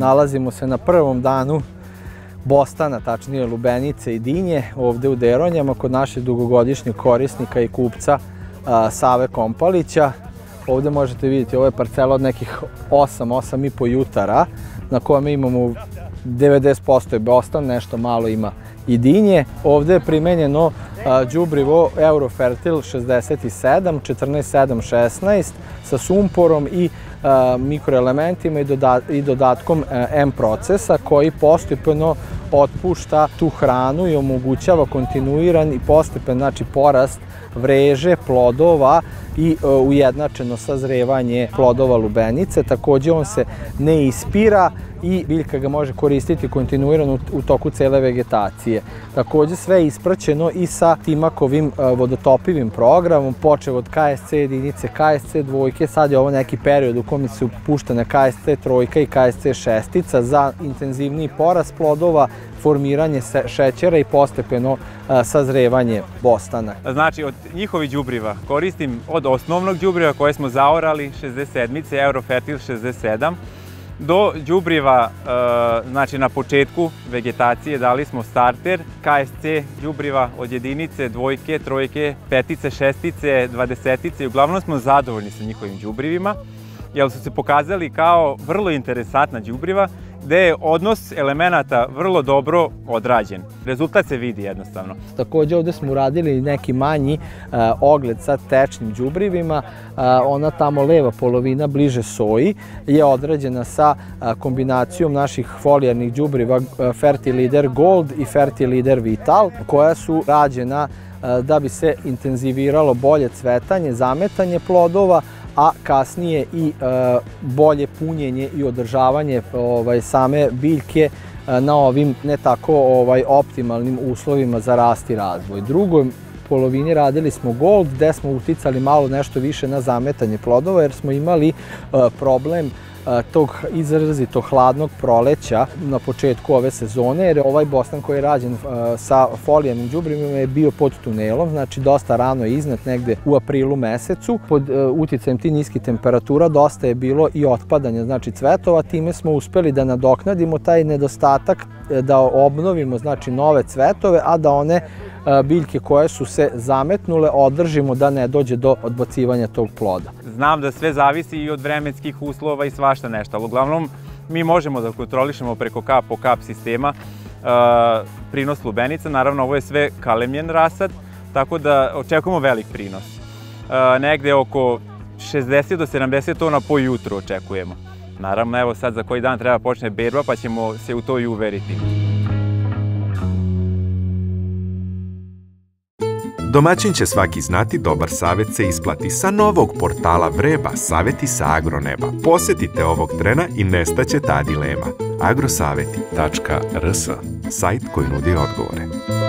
Nalazimo se na prvom danu bostana, tačnije lubenice i dinje, ovde u Deronjama, kod našeg dugogodišnjeg korisnika i kupca Save Kompalića. Ovde možete vidjeti, ovo je parcela od nekih 8,5 jutara, na kojem imamo 90% je bostan, nešto malo ima i dinje. Ovde je primenjeno đubrivo Eurofertil 67, 14,7,16 sa sumporom i mikroelementima i dodatkom M procesa koji postepeno otpušta tu hranu i omogućava kontinuiran i postepen porast vreže, plodova i ujednačeno sazrevanje plodova lubenice. Takođe on se ne ispira i biljka ga može koristiti kontinuirano u toku cele vegetacije. Takođe sve je ispraćeno i sa Timakovim vodotopivim programom, počeo od KSC jedinice, KSC dvojke, sad je ovo neki period u kome su puštene KSC trojka i KSC šestica za intenzivniji porast plodova, formiranje šećera i postepeno sazrevanje bostana. Znači, od njihovih đubriva koristim od osnovnog đubriva koje smo zaorali 67-ice, Eurofertil 67, do đubriva, znači na početku vegetacije dali smo starter, KSC đubriva od jedinice, dvojke, trojke, petice, šestice, dvadesetice i uglavnom smo zadovoljni sa njihovim đubrivima, jer su se pokazali kao vrlo interesantna đubriva, gde je odnos elemenata vrlo dobro odrađen. Rezultat se vidi jednostavno. Takođe ovde smo uradili neki manji ogled sa tečnim đubrivima. Ona tamo leva polovina bliže soji je odrađena sa kombinacijom naših folijarnih đubriva Fertilider Gold i Fertilider Vital, koja su rađena da bi se intenziviralo bolje cvetanje, zametanje plodova, a kasnije i bolje punjenje i održavanje same biljke na ovim ne tako optimalnim uslovima za rast i razvoj. Drugoj polovini radili smo Gold, gde smo uticali malo nešto više na zametanje plodova, jer smo imali problem tog izrazito hladnog proleća na početku ove sezone, jer ovaj bostan koji je rađen sa folijarnim đubrivima je bio pod tunelom, znači dosta rano je iznet, negde u aprilu mesecu. Pod uticajem tih niskih temperatura dosta je bilo i otpadanja, znači cvetova, time smo uspeli da nadoknadimo taj nedostatak, da obnovimo znači nove cvetove, a da one biljke koje su se zametnule održimo da ne dođe do odbacivanja tog ploda. Znam da sve zavisi i od vremenskih uslova i svašta nešto, ali uglavnom mi možemo da kontrolišemo preko kap po kap sistema prinos lubenica. Naravno, ovo je sve kalemljen rasad, tako da očekujemo velik prinos. Negde oko 60 do 70 tona po jutru očekujemo. Naravno, evo sad za koji dan treba počne berba, pa ćemo se u to i uveriti. Domaćin će svaki znati, dobar savjet se isplati. Sa novog portala Vreba, savjeti sa agroneba. Posetite ovog trena i nestaće ta dilema. agrosaveti.rs, sajt koji nudi odgovore.